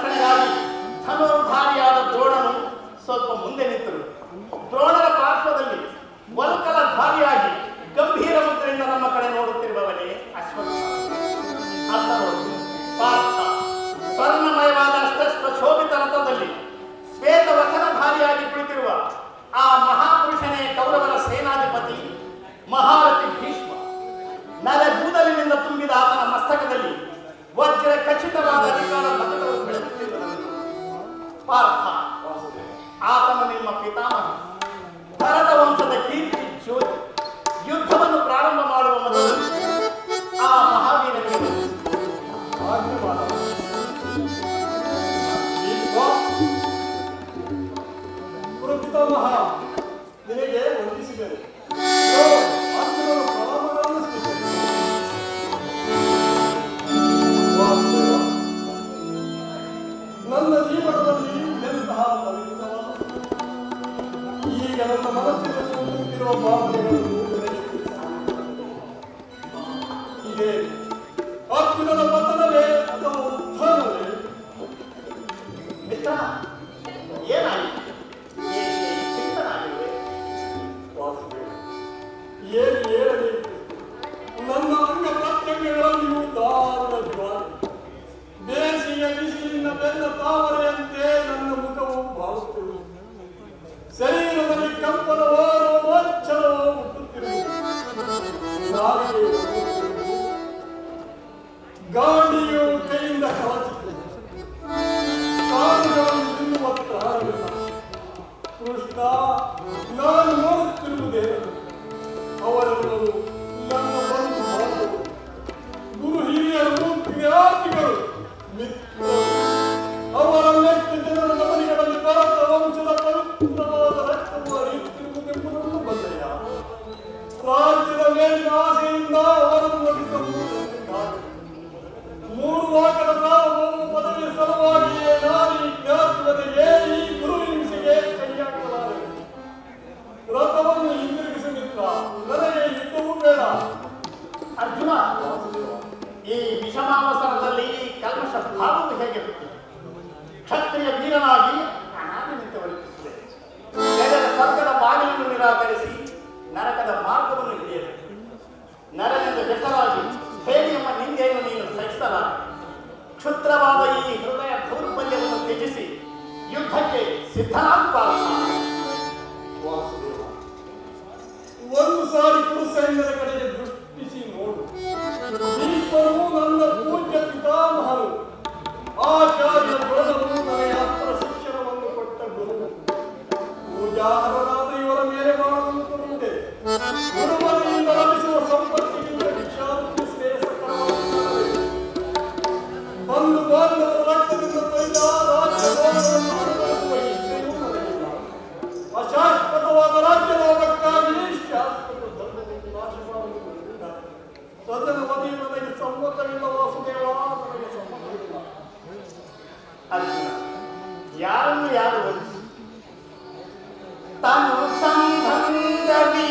ರಕ್ಷಣೆಗಾಗಿ ಧನುರ್ಧಾರಿಯಾದ ದ್ರೋಣನು ಸ್ವಲ್ಪ ಮುಂದೆ ನಿಂತರು. ದ್ರೋಣರ ಪಾರ್ಶ್ವದಲ್ಲಿ ವಲ್ಕಲಧಾರಿಯಾಗಿ ಗಂಭೀರ ಮುದ್ರೆಯಿಂದ ನಮ್ಮ ಕಡೆ ನೋಡುತ್ತಿರುವವನೇ ಅಶ್ವತ್ಥ. ಪಾರ್ಥ ಸ್ವರ್ಣಮಯವಾದ ಅಷ್ಟಸ್ತ್ರ ಶೋಭಿತ ರಥದಲ್ಲಿ ಶ್ವೇತ ವಸನಧಾರಿಯಾಗಿ ಕುಳಿತಿರುವ ಆ ಮಹಾಪುರುಷನೇ ಕೌರವರ ಸೇನಾಧಿಪತಿ ಮಹಾರಥಿ ಭೀಷ್ಮ. ನರಗೂದಲಿನಿಂದ ತುಂಬಿದ ಆತನ ಮಸ್ತಕದಲ್ಲಿ ವಜ್ರ ಖಚಿತವಾದ ಅಧಿಕಾರ ಪದಗಳು ಬೆಳೆಯುತ್ತಿರುವುದು. ಪಾರ್ಥ, ಆತನು ನಿಮ್ಮ ಪಿತಾಮಹ, ಭರತ ವಂಶದ ಕೀರ್ತಿ ಜ್ಯೋತಿ. ಯುದ್ಧವನ್ನು ಪ್ರಾರಂಭ ಮಾಡುವ ಮೊದಲು ಆ ಮಹಾವೀರನಿಗೆ ಪಿತಾಮಹ ನಿನಗೆ ವಂದಿಸಿದ್ದೇನೆ. ನನ್ನ ಜೀವನದಲ್ಲಿ ಎಂತಹ ಪವಿತ್ರವಾದ ಈಗ ನನ್ನ ಮನಸ್ಸಿನಲ್ಲಿ ಉಂಟುತ್ತಿರುವ ಭಾವನೆಗಳನ್ನು ಹೀಗೆ ಅರ್ಜುನನ ಪತನವೇ ಅಥವಾ ಉತ್ಥಾನವೇ? ಮಿತ್ರ, ಏನಾಯಿತು? ಏನು ಹೇಳಬೇಕು? ನನ್ನ ಅಂಗ ಪ್ರತ್ಯಂಗಗಳಲ್ಲಿಯೂ ದಾರುಣ ಜ್ವಾಲ. ಬೇಸಿಗೆ ಬಿಸಿಲಿನ ಬೆನ್ನ ತಾವರೆಯಂತೆ ನನ್ನ ಮುಖವು ಭಾವಿಸುತ್ತಿರುವುದು. ಶರೀರದಲ್ಲಿ ಕಂಪನವೋ ರೋಮಾಂಚನವೋ ಹುಟ್ಟುತ್ತಿರುವುದು. ಗಾಡಿಯು ಕೈಯಿಂದ ಕಳಚುತ್ತಿದೆ. ಕಾಲುಗಳನ್ನು ತಿನ್ನುವ ತ್ರಾಣವಿಲ್ಲ. ಕೃಷ್ಣ, ನಾನು ನೋಡುತ್ತಿರುವುದೇ ಅವರೆಲ್ಲರೂ ನನ್ನ ಬಂಧು ಬಾಂಧವರು, ಗುರು ಹಿರಿಯರು, ಜ್ಞಾತಿಗಳು, ಮಿತ್ರರು. ಅವರ ನೆಟ್ಟು ಜನರ ಮನೆಗಳಲ್ಲಿ ಭರತ ವಂಶದ ಪವಿತ್ರವಾದ ರಕ್ತವು ಹರಿಯುತ್ತಿರುವುದೆಂಬುದನ್ನು ಬಲ್ಲೆಯ. ರಾಜ್ಯದ ಮೇಲಿನ ಆಸೆಯಿಂದ ಅವರನ್ನು ನಟಿಸಬಹುದಾಗಿದೆ. 3 ಲೋಕದ ಸಾರ್ವಭೌಮ ಪದವಿಯ ಸಲುವಾಗಿಯೇ ನಾನು ಈ ಜ್ಞಾತಿವದೆಗೆ, ಈ ಗುರು ಹಿಂಸೆಗೆ ಕೈ ಹಾಕಲಾರೆ. ರಥವನ್ನು ಹಿಂದಿರುಗಿಸಿ ಮಿತ್ರ, ನನಗೆ ಯುದ್ಧವೂ ಬೇಡ. ಅರ್ಜುನ, ಈ ವಿಷಮಾವಸರದಲ್ಲಿ ಕಲ್ಮಶ ಭಾವವು ಹೇಗೆ ಕ್ಷತ್ರಿಯ ವೀರನಾಗಿ ಅನಾದಿನಿಂದ ವರ್ತಿಸಿದೆ. ಜಗದ ಸ್ವರ್ಗದ ಬಾಗಿಲನ್ನು ನಿರಾಕರಿಸಿ ನರಕದ ಮಾರ್ಗವನ್ನು ಹಿಡಿಯಬೇಕು. ನರನೆಂದು ಹೆಸರಾಗಿ ಹೇಗೆಂಬ ನಿಂದೆಯನ್ನು ನೀನು ಸಹಿಸಲಾರ. ಕ್ಷುದ್ರವಾದ ಈ ಹೃದಯ ದೌರ್ಬಲ್ಯವನ್ನು ತ್ಯಜಿಸಿ ಯುದ್ಧಕ್ಕೆ ಸಿದ್ಧನಾಗಬಾರದು. ಒಂದು ಸಾರಿ ಕುರುಸೈನ್ಯದ ಕಡೆಗೆ ದೃಷ್ಟಿಸಿ ನೋಡು. ಭೀಷ್ಮರು ನನ್ನ ಪೂಜ್ಯ ಪಿತಾಮಹರು, ಆಚಾರ್ಯ ದ್ರೋಣರು ನನಗೆ ಅಸ್ತ್ರ ಶಿಕ್ಷಣವನ್ನು ಕೊಟ್ಟ ಗುರು. ಪೂಜಾರರಾದ ಇವರ ಮೇಲೆ ಬಾಣವನ್ನು ಕೊಡುವುದೇ ಗುರುಮನೆಯಿಂದ ಲಭಿಸುವ ಸಂಪತ್ತಿಗಿಂತ ವಿಚಾರಕ್ಕೆ ಶ್ರೇಯಸ್ಕರವಾಗುತ್ತದೆ. ಬಂಧು ಬಾಂಧವರ ರಕ್ತದಿಂದ ಕೊಯ್ದ ರಾಜ್ಯವನ್ನು ಅನುಭವಿಸುವ ಇಚ್ಛೆಯೂ ನನಗಿಲ್ಲ. ಅಶಾಶ್ವತವಾದ ರಾಜ್ಯಲಾಭಕ್ಕಾಗಿ ಶಾಶ್ವತ ಧರ್ಮವನ್ನು ನಾಶ ಮಾಡುವುದರಿಂದ ಸದನವದಿ ನನಗೆ ಸಮ್ಮತವಿಲ್ಲ. ವಾಸುದೇವ, ನನಗೆ ಸಮ್ಮತವಿಲ್ಲ. ಅರ್ಜುನ, ಯಾರನ್ನು ಯಾರು ವಂದಿಸಿ ತಾನು ಸಂಬಂಧವಿ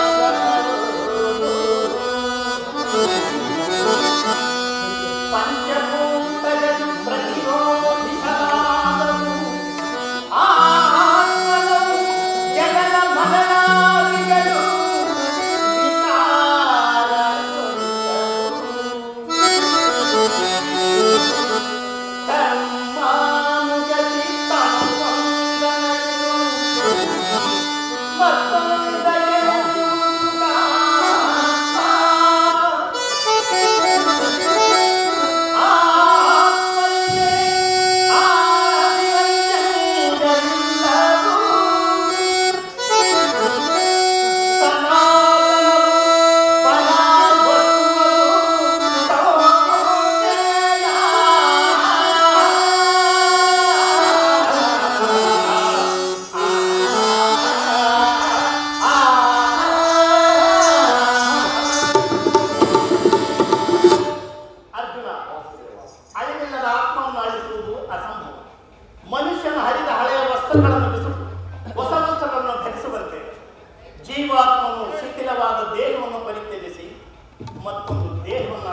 ಪಂಚ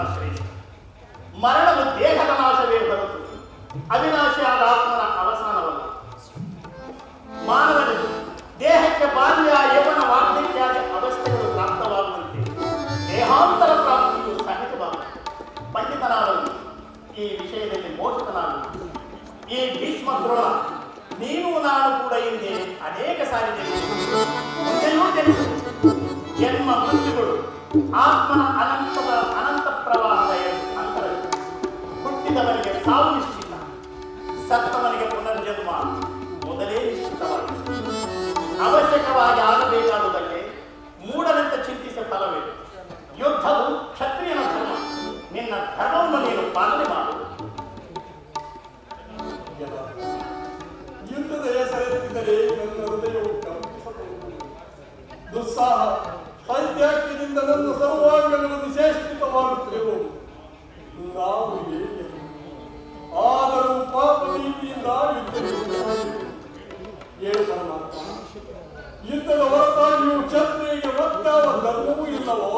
ಶ್ರೇಷ್ಠ. ಮರಣವು ದೇಹದ ನಾಶವೇ ಹೊರತು ಅವಿನಾಶಿಯಾದ ಆತ್ಮನ ಅವಸಾನವಲ್ಲ. ಮಾನವನಿಗೆ ದೇಹಕ್ಕೆ ಬಾಲ್ಯ ಯೌವನ ವಾರ್ಧಕ್ಯಾದಿ ಅವಸ್ಥೆಗಳು ಪ್ರಾಪ್ತವಾಗುವಂತೆ ದೇಹಾಂತರ ಪ್ರಾಪ್ತಿಯು ಸಹಜವಾಗುತ್ತದೆ. ಪಂಡಿತನಾದನು ಈ ವಿಷಯದಲ್ಲಿ ಮೋಚಕನಾಗುವುದು. ಈ ಭೀಷ್ಮ ದ್ರೋಣ ನೀನು ನಾನು ಕೂಡ ಹಿಂದೆ ಅನೇಕ ಸಾರಿ ಮುಂದೆಯೂ ಜನಿಸುವುದು. ಜನ್ಮ ಮೃತ್ಯುಗಳು ಆತ್ಮನ ಅನಂತ ಪ್ರವಾಹದ ಅಂತರ. ಹುಟ್ಟಿದವನಿಗೆ ಸಾವು ನಿಶ್ಚಿತ, ಸತ್ತವನಿಗೆ ಪುನರ್ಜನ್ಮ ಮೊದಲೇ ನಿಶ್ಚಿತವಾಗಿದೆ. ಅವಶ್ಯಕವಾಗಿ ಆಗಬೇಕಾದುದಕ್ಕೆ ಮೂಢನಂತೆ ಚಿಂತಿಸುವ ಫಲವೇ. ಯುದ್ಧವು ಕ್ಷತ್ರಿಯನ ಧರ್ಮ. ನಿನ್ನ ಧರ್ಮವನ್ನು ನೀನು ಪಾಲನೆ ಮಾಡು. ಯುದ್ಧದ ಹೆಸರೆತ್ತಿದರೆ ನನ್ನ ಹೃದಯವು ಕಂಪಿಸಬಹುದು. ದುಸ್ಸಾಹ ಸೈತ್ಯಾಜ್ಞದಿಂದ ನನ್ನ ಸರ್ವಾಂಗಗಳು ನಿಶೇಷಿತವಾಗುತ್ತಿರುವು. ನಾವು ಹೇಗೆ ಆದರೂ ಪಾಪ ನೀತಿಯಿಂದ ಏನು ಪರಮಾತ್ಮ, ಯುದ್ಧದ ಹೊರತಾಗಿಯೂ ಕ್ಷತ್ರಿಯರಿಗೆ ಒತ್ತಾವ ಧರ್ಮವೂ ಇಲ್ಲವೋ?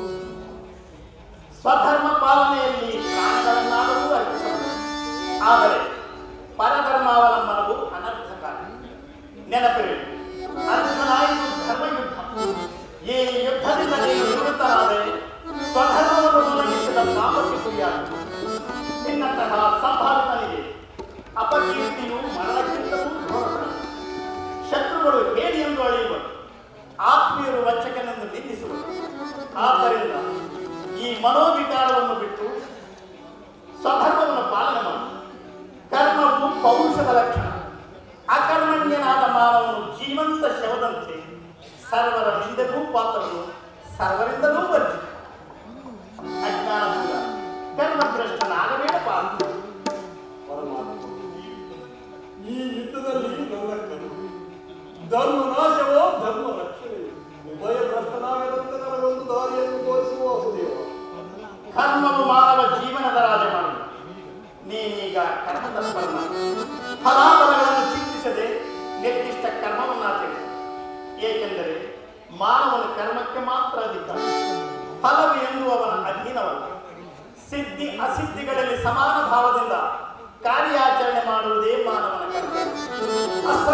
ಸ್ವಧರ್ಮ ಪಾಲನೆಯಲ್ಲಿ ಪ್ರಾಣಗಳನ್ನಾದರೂ ಅರ್ಪಿಸಬಹುದು. ಆದರೆ ಪರಧರ್ಮಾವಲಂಬನವು ಅನರ್ಥಕಾರಿ. ನೆನಪಿರಲಿ, ಅರ್ಜುನ ಇದು ಧರ್ಮಯುದ್ಧ. ಈ ಯುದ್ಧದಿಂದ ನೀನು ನಿವೃತ್ತರಾದರೆ ಸ್ವಧರ್ಮವನ್ನು ತೊಲಗಿಸಿದ ಪಾಪಕ್ಕೆ ಗುರಿಯಾಗುವುದು. ನಿನ್ನಂತಹ ಸಂಭಾವಿತನಿಗೆ ಅಪಕೀರ್ತಿಯು ಮರಣಕ್ಕಿಂತಲೂ ಘೋರತರ. ಶತ್ರುಗಳು ಹೇಳಿ ಎಂದು ಅಳೆಯುವರು, ಆತ್ಮೀಯರು ವಂಚಕನೆಂದು ನಿಂದಿಸುವರು. ಆದ್ದರಿಂದ ಈ ಮನೋವಿಕಾರವನ್ನು ಬಿಟ್ಟು ಸ್ವಧರ್ಮವನ್ನು ಪಾಲನೆ ಮಾಡಿ. ಕರ್ಮವು ಪೌರುಷದ ಲಕ್ಷಣ. ಅಕರ್ಮಣ್ಯನಾದ ಮಾನವನು ಜೀವಂತ ಶವದಂತೆ ಸರ್ವರ ನಿಂದೆಗೂ ಪಾತ್ರನು, ಸರ್ವರಿಂದಲೂ ವರ್ಜಿತ. ಅಜ್ಞಾನದಿಂದ ಕರ್ಮಭ್ರಷ್ಟನಾಗಬೇಡ ಪಾತ್ರ. ಪರಮಾತ್ಮ, ಈ ಯುದ್ಧದಲ್ಲಿ ನನ್ನ ಕರ್ಮ ಧರ್ಮನಾಶವೋ ಧರ್ಮ ರಕ್ಷಣೆ ಉಭಯ ಭ್ರಷ್ಟನಾಗದಂತೆ ನನಗೊಂದು ದಾರಿಯನ್ನು ತೋರಿಸುವ ದೇವ. ಕರ್ಮವು ಮಾನವ ಜೀವನದ ರಾಜಮಾನ. ನೀನೀಗ ಕರ್ಮದ ಸ್ಮರಣ. ಫಲಾಫಲಗಳನ್ನು ಚಿಂತಿಸದೆ ನಿರ್ದಿಷ್ಟ ಕರ್ಮವನ್ನು ಆಚರಿಸಿ. ಏಕೆಂದರೆ ಮಾನವನ ಕರ್ಮಕ್ಕೆ ಮಾತ್ರ ಅಧಿಕಾರ. ಫಲವು ಎನ್ನುವವನ ಅಧೀನವಲ್ಲ. ಸಿದ್ಧಿ ಅಸಿದ್ಧಿಗಳಲ್ಲಿ ಸಮಾನ ಭಾವದಿಂದ ಕಾರ್ಯಾಚರಣೆ ಮಾಡುವುದೇ ಮಾನವನ ಕರ್ಮ.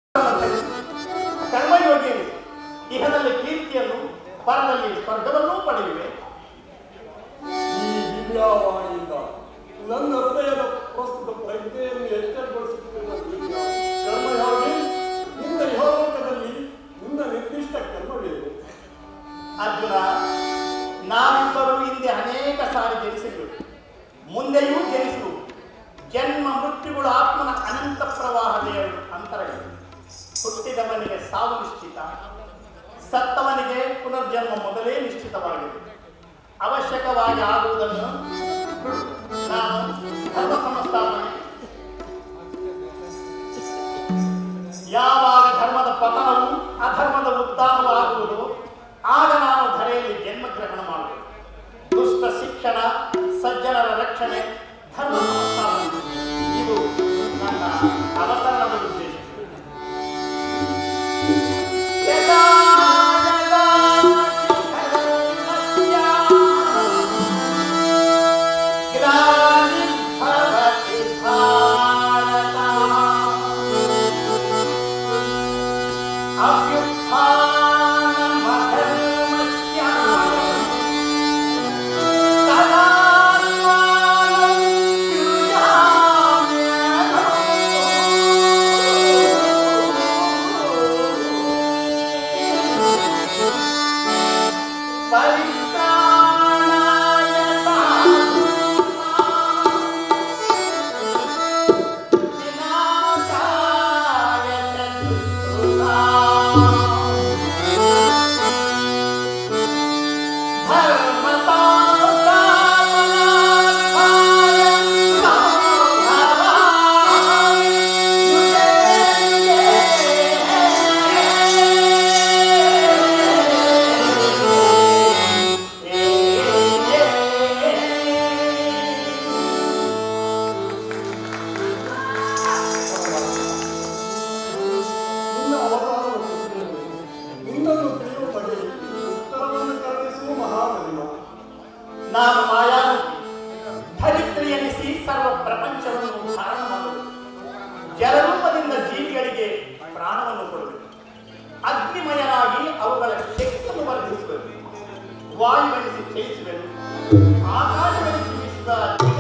ಕರ್ಮಯೋಗಿ ಇಹದಲ್ಲಿ ಕೀರ್ತಿಯನ್ನು, ಪರದಲ್ಲಿ ಸ್ವರ್ಗವನ್ನೂ ಪಡೆಯುವೆ. ಈ ದಿವ್ಯವಾಣಿಯಿಂದ ನನ್ನ ಹೃದಯದ ಪ್ರಸ್ತುತ ಪ್ರಜ್ಞೆಯನ್ನು ಎಚ್ಚರಗೊಳಿಸುತ್ತಿರುವ ಕರ್ಮಯೋಗಿ, ನಿನ್ನ ಯೋಗದಲ್ಲಿ ನಿನ್ನ ನಿರ್ದಿಷ್ಟ ಕರ್ಮವೇನು? ಅರ್ಜುನ, ನಾವಿಬ್ಬರು ಹಿಂದೆ ಅನೇಕ ಸಾರಿ ಜನಿಸಿದ್ರು, ಮುಂದೆಯೂ ಜನಿಸುವು. ಜನ್ಮ ಮೃತ್ಯುಗಳು ಆತ್ಮನ ಅನಂತ ಪ್ರವಾಹದ ಅಂತರಗಳು. ಹುಟ್ಟಿದವನಿಗೆ ಸಾವು ನಿಶ್ಚಿತ, ಸತ್ತವನಿಗೆ ಪುನರ್ಜನ್ಮ ಮೊದಲೇ ನಿಶ್ಚಿತವಾಗಿದೆ. ಅವಶ್ಯಕವಾಗಿ ಆಗುವುದನ್ನು ನಾನು ಧರ್ಮ ಸಂಸ್ಥಾಪನೆ. ಯಾವಾಗ ಧರ್ಮದ ಪತನವು ಅಧರ್ಮದ ಉತ್ಥಾನವೂ ಆಗುವುದು, ಆಗ ನಾನು ಧರೆಯಲ್ಲಿ ಜನ್ಮಗ್ರಹಣ ಮಾಡುವುದು. ದುಷ್ಟ ಶಿಕ್ಷಣ, ಸಜ್ಜನರ ರಕ್ಷಣೆ, ಧರ್ಮ ಸಂಸ್ಥಾಪನೆ ಇದು ನನ್ನ ಅವತರಣದ ಉದ್ದೇಶ. ನಾನು ಮಾಯಾ ಸರ್ವ ಪ್ರಪಂಚವನ್ನು ಧಾರಣ ಮಾಡಬೇಕು. ಜಲರೂಪದಿಂದ ಜೀವಿಗಳಿಗೆ ಪ್ರಾಣವನ್ನು ಕೊಡಬೇಕು. ಅಗ್ನಿಮಯನಾಗಿ ಅವುಗಳ ಶಕ್ತಿಯನ್ನು ವರ್ಧಿಸಬೇಕು. ವಾಯುವೆನಿಸಿ ಚಲಿಸಬೇಕು. ಆಕಾಶವೆನಿಸಿ ವಿಶ್ವ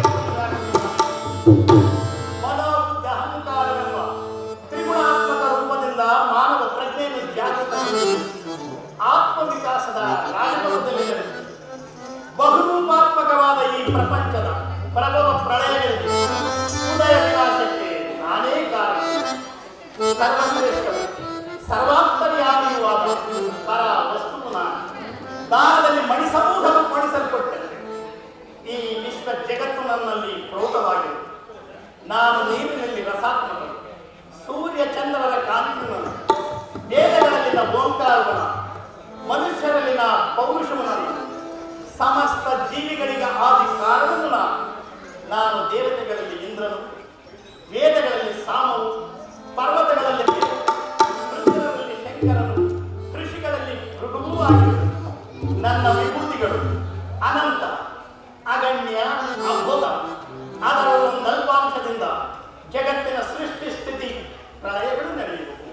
ಮನೋಬುದ್ಧ ಅಹಂಕಾರವೆಂಬ ತ್ರಿಗುಣಾತ್ಮಕ ರೂಪದಿಂದ ಮಾನವ ಪ್ರಜ್ಞೆಯನ್ನು ಜಾಗೃತಗೊಳಿಸಿ ಆತ್ಮವಿಕಾಸದ ರಾಜಪಥದಲ್ಲಿ ನಡೆಸಿ ಬಹುರೂಪಾತ್ಮಕವಾದ ಈ ಪ್ರಪಂಚದ ಪ್ರಭವ ಪ್ರಳಯಗಳಿಗೆ ಉದಯ ವಿನಾಶಕ್ಕೆ ನಾನೇ ಕಾರಣ. ಸರ್ವಶ್ರೇಷ್ಠವು ಸರ್ವಾಂತರ್ಯಾಮಿಯೂ ಆದ ಪರ ವಸ್ತುವು ನಾನು. ದಾನದಲ್ಲಿ ಮಣಿಸಮೂಹವು ಮಣಿಸಲ್ಪಟ್ಟೆ. ಈ ವಿಶ್ವ ಜಗತ್ತು ನನ್ನಲ್ಲಿ ಪ್ರೋತವಾಗಿದೆ. ನಾನು ನೀರಿನಲ್ಲಿ ರಸಾತ್ಮಕನು, ಸೂರ್ಯ ಚಂದ್ರರ ಕಾಂತಿವನು, ವೇದಗಳಲ್ಲಿನ ಓಂಕಾರವನ, ಮನುಷ್ಯರಲ್ಲಿನ ಪೌರುಷವನಲ್ಲ, ಸಮಸ್ತ ಜೀವಿಗಳಿಗ ಆದಿ ಕಾರಣವು ನಾನು ದೇವತೆಗಳಲ್ಲಿ ಇಂದ್ರನು, ವೇದಗಳಲ್ಲಿ ಸಾಮವು, ಪರ್ವತಗಳಲ್ಲಿ ವೃದ್ಧರಲ್ಲಿ ಶಂಕರನು, ಋಷಿಗಳಲ್ಲಿ ಭೃಗುವೂ ಆಗಿರುವುದು. ನನ್ನ ವಿಭೂತಿಗಳು ಅನಂತ, ಅಗಣ್ಯ, ಅಭೋಗ. ಅದರ ಒಂದು ಅಲ್ಪಾಂಶದಿಂದ ಜಗತ್ತಿನ ಸೃಷ್ಟಿ ಸ್ಥಿತಿ ಪ್ರಳಯಗಳು ನಡೆಯುವುದು.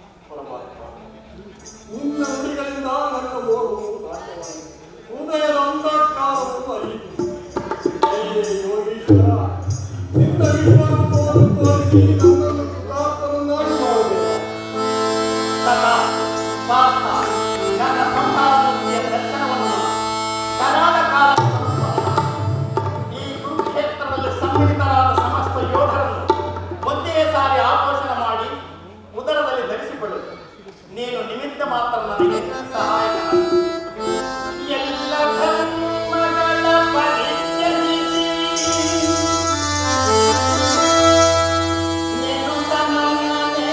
ನಿನ್ನ ನುಡಿಗಳಿಂದ ನನ್ನ ಓರ್ವು ನಾಶವಾಗಿದೆ. ಹೃದಯದ ಅಂತಃಕಾರವು ಅರಿಯಿತು. ಯೋಗೀಶ್ವರ, ನಿನ್ನ ವಿಶ್ವರೂಪವನ್ನು ತೋರಿಸಿ ನನ್ನನ್ನು ಕೃತಾರ್ಥನನ್ನಾಗಿ ಮಾಡಬೇಕು. ನನ್ನ ಸಂಹಾರಮೂರ್ತಿಯ ದರ್ಶನವನ್ನು ಕರಾಳ ಕಾಲ ಈ ಕುರುಕ್ಷೇತ್ರದಲ್ಲಿ ಸಮ್ಮಿಳಿತರಾದ ಸಮಸ್ತ ಯೋಧರನ್ನು ಒಂದೇ ಸಾರಿ ಆಪೋಷಣ ಮಾಡಿ ಉದರದಲ್ಲಿ ಧರಿಸಿಕೊಳ್ಳು. ನೀನು ನಿಮಿತ್ತ ಮಾತ್ರ ನನಗೆ ಸಹಾಯಕ. ಎಲ್ಲ ಧರ್ಮಗಳ ಪರಿತ್ಯಜಿಸಿ ನೀನು ತನ್ನನ್ನೇ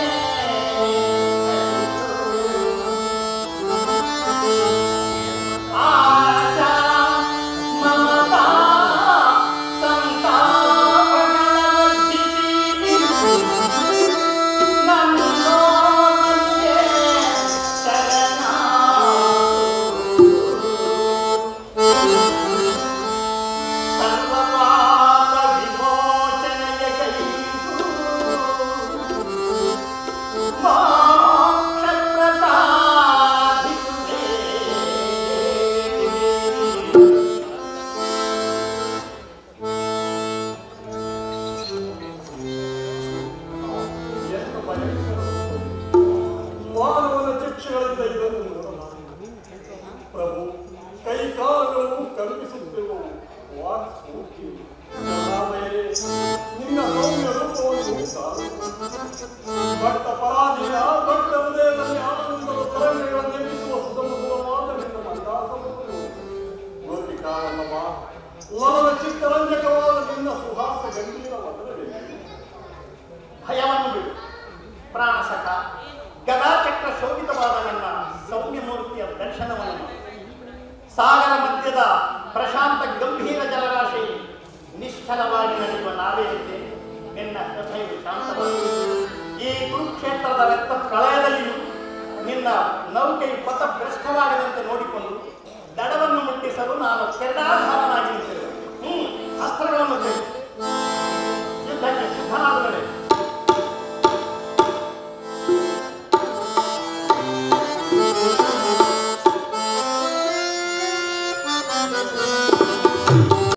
ಆಶಾ ಮಮತಾ ಸಂತಾಪಗಳ ವರ್ಜಿಸಿ ನನ್ನೊಳಗೆ ಶರಣಾಗು. ಸರ್ವಪಾಪ ವಿಮೋಚನೆಯ ಕೈದು ಮೋಕ್ಷ ಪ್ರಸಾದಿಸುವೆ. ಎಷ್ಟು ಭಯಂಕರ ಮಾನವನ ಚಕ್ಷುಗಳಿಂದ ಇದನ್ನು ನೋಡಲಾಗಿದೆ. ಪ್ರಭು, ಕೈಕಾಲುಗಳು ಕಂಪಿಸುತ್ತಿರುವ ವಾಕ್ಸ್ಫೂರ್ತಿ ನಿನ್ನ ಸೌಮ್ಯ ರೂಪವನ್ನು ಸಾರು. ಭಕ್ತ ಪರಾಧೀನ ಭಕ್ತ ಹೃದಯದಲ್ಲಿ ಆನಂದದ ತರಂಗಗಳನ್ನು ಎಬ್ಬಿಸುವ ಸುಧಮಧುರವಾದ ನಿನ್ನ ಮಂದಾಸವನ್ನು ಗೋಪಿಕಾವಲ್ಲವ ಲವನ ಚಿತ್ತರಂಜಕವಾದ ನಿನ್ನ ಸುಹಾಸ ಗಂಭೀರ ವದನವಿದೆ. ಭಯವನ್ನು ಬಿಡು ಪ್ರಾಣಸಖ. ಗದಾಚಕ್ರ ಶೋಭಿತವಾದ ನನ್ನ ಸೌಮ್ಯ ಮೂರ್ತಿಯ ದರ್ಶನವನ್ನು ಮಾಡು. ಸಾಗರ ಮಧ್ಯದ ಪ್ರಶಾಂತ ಗಂಭೀರ ಜಲರಾಶಿ ನಿಶ್ಚಲವಾಗಿ ನಡೆಯುವ ನಾವೆಯಂತೆ ನಿನ್ನ ಹೃದಯವು ಶಾಂತವಾಗಿದೆ. ಈ ಕುರುಕ್ಷೇತ್ರದ ರಕ್ತ ಪ್ರಳಯದಲ್ಲಿಯೂ ನಿನ್ನ ನೌಕೆಯು ಪಥಭ್ರಷ್ಟವಾಗದಂತೆ ನೋಡಿಕೊಂಡು